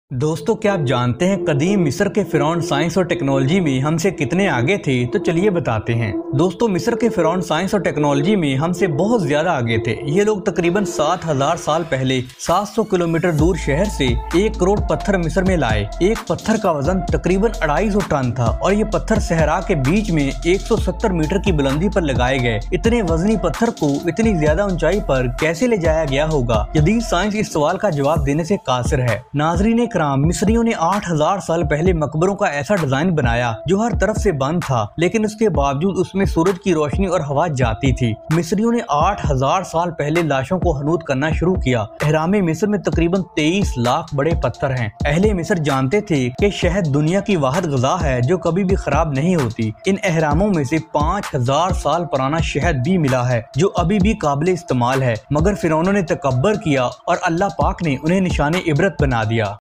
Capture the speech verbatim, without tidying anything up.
दोस्तों, क्या आप जानते हैं कदीम मिस्र के फिरौन साइंस और टेक्नोलॉजी में हमसे कितने आगे थे? तो चलिए बताते हैं। दोस्तों, मिस्र के फिरौन साइंस और टेक्नोलॉजी में हमसे बहुत ज्यादा आगे थे। ये लोग तकरीबन सात हजार साल पहले सात सौ किलोमीटर दूर शहर से एक करोड़ पत्थर मिस्र में लाए। एक पत्थर का वजन तकरीबन अढ़ाई सौ टन था और ये पत्थर सहरा के बीच में एक सौ सत्तर मीटर की बुलंदी पर लगाए गए। इतने वजनी पत्थर को इतनी ज्यादा ऊंचाई पर कैसे ले जाया गया होगा? यदि साइंस इस सवाल का जवाब देने से कासिर है। नाजरीन मिस्रियों ने आठ हजार साल पहले मकबरों का ऐसा डिजाइन बनाया जो हर तरफ से बंद था, लेकिन उसके बावजूद उसमें सूरज की रोशनी और हवा जाती थी। मिस्रियों ने आठ हजार साल पहले लाशों को हनूद करना शुरू किया। एहरामे मिस्र में तकरीबन तेईस लाख बड़े पत्थर हैं। अहले मिस्र जानते थे कि शहद दुनिया की वाहिद ग़िज़ा है जो कभी भी खराब नहीं होती। इन एहरामों में से पाँच हजार साल पुराना शहद भी मिला है जो अभी भी काबिल इस्तेमाल है, मगर फिरौनों ने तकब्बर किया और अल्लाह पाक ने उन्हें निशाने इबरत बना दिया।